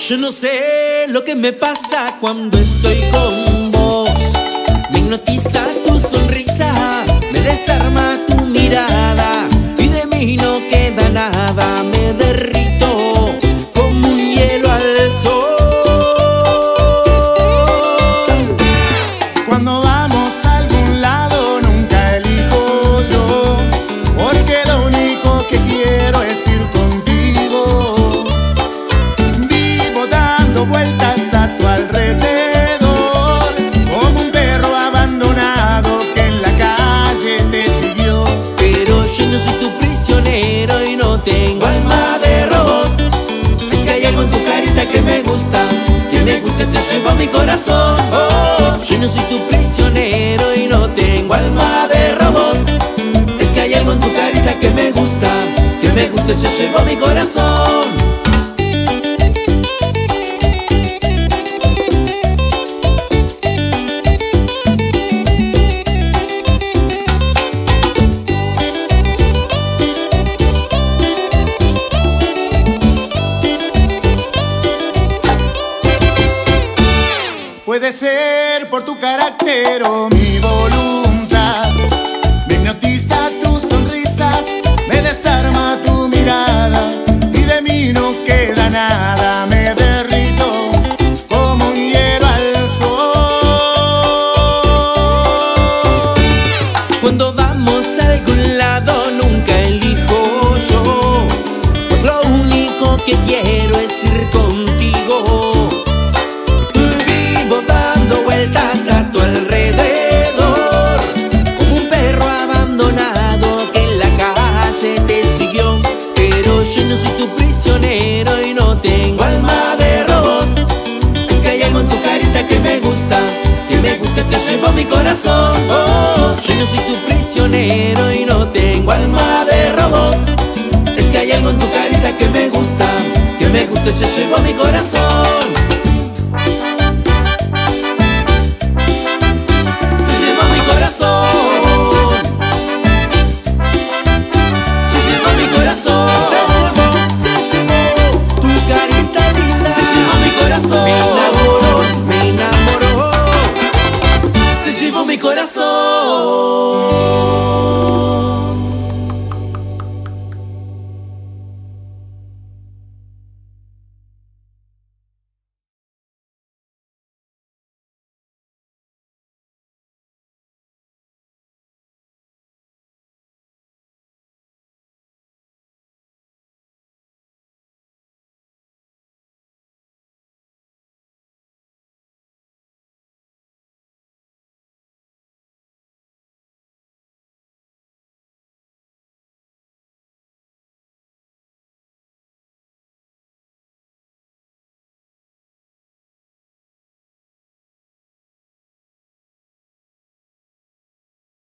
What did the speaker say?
Yo no sé lo que me pasa cuando estoy con vos. Me hipnotiza tu sonrisa, me desarma tu mirada y de mí no queda nada. Me derrito como un hielo al sol. Cuando vamos a algún lado nunca elijo yo, porque lo único que quiero es ir contigo. Vivo dando vueltas a tu alrededor, como un perro abandonado que en la calle te siguió. Pero yo no soy tu prisionero y no tengo alma de robot. Es que hay algo en tu carita que me gusta, se llevó mi corazón. Oh, yo no soy tu prisionero y no tengo alma de robot. Es que hay algo en tu carita que me gusta, se llevó mi corazón. Puede ser por tu carácter o mi voluntad. Me hipnotiza tu sonrisa, me desarma tu mirada y de mí no queda nada. Me derrito como un hielo al sol. Cuando vamos a algún lado nunca elijo yo, pues lo único que quiero es ir contigo. A tu alrededor, como un perro abandonado que en la calle te siguió. Pero yo no soy tu prisionero y no tengo alma de robot. Es que hay algo en tu carita que me gusta, se llevó mi corazón. Oh, yo no soy tu prisionero y no tengo alma de robot. Es que hay algo en tu carita que me gusta, se llevó mi corazón. Se llevó mi corazón, se llevó tu carita linda, se llevó mi corazón, me enamoró, se llevó mi corazón.